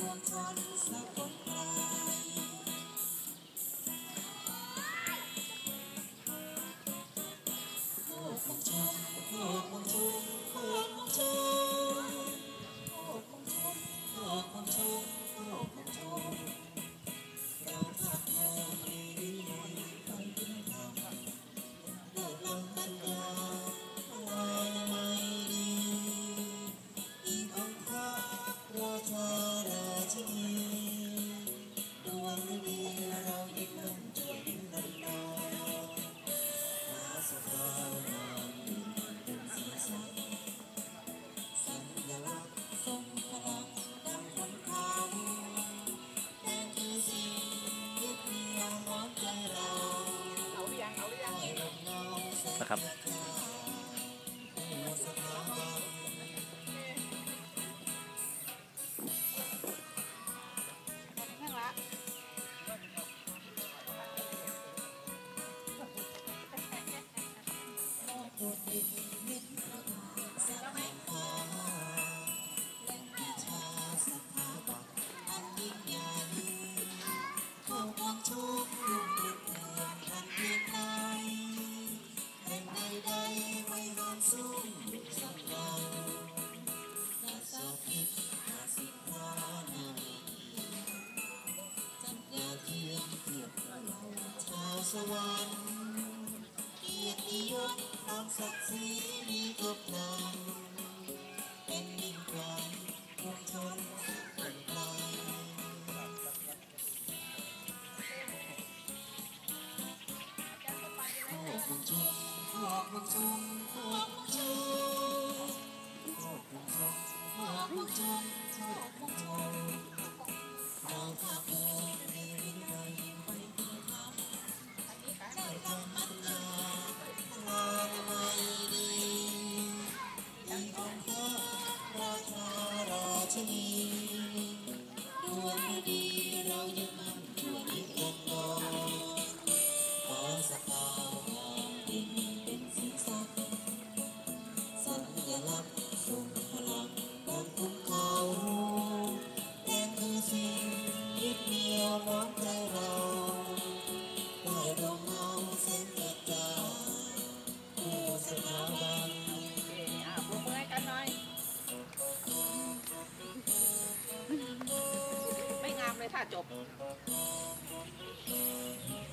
วงชนสะกดไกลโลกของชนโลกของชนโลกของชนโลกของชนโลกของชนโลกของชนเราถ้าโลกมีวินัยไปถึงธรรมโลกลำปัญญาอะไรไม่ดีอีกองค์พระราชาราชินีดวงฤดีเราอีกหนึ่งช่วยดินนันดาฟ้าสดางามดินเป็นสีสันสัญลักษณ์ทรงพลังดังคนเขาแต่คือสิ่งยึดเหนี่ยวล้อมใจเราเอาหรือยังนะครับมิตรสถาบันและวิชาสถาบันอันยิ่งใหญ่ถูกความทุกข์ลุ่มลุ่มเดือดพันเพียงใดแห่งใดๆไม่หอนสู้สักเราและสอบผิดอาสิพระนาจันยาเทียมเทียบเราชาวสวรรค์เกียรติยศความศักดิ์ศรีมีครบครันเป็นยิ่งกว่าปวงชนคนไกลโลกของชนโลกของชนโลกของชนโลกของชนโลกของชนโลกของชนเราถ้าเกิดในวินัยไปเพื่อทำใช้ธรรมะไม่ดีอีกองค์พระราชาราชินีดวงฤดีเรายึดมั่นชั่วนิรันดรฟ้าสกาวงามดินเป็นสีสันสัญลักษณ์ทรงพลังดังภูเขาแรงคือสิ่งยึดเหนี่ยวล้อมใจเราได้ดวงเงาแสงกระจ่างสถาบันปรบมือให้กันหน่อยไม่งามเลยถ้าจบ